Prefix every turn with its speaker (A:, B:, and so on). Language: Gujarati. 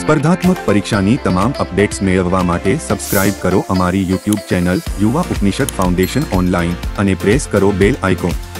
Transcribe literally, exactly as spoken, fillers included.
A: સ્પર્ધાત્મક પરીક્ષાની તમામ અપડેટ્સ મેળવવા માટે સબસ્ક્રાઇબ કરો અમારી YouTube channel Yuva Upanishad foundation online અને પ્રેસ કરો બેલ આઇકોન।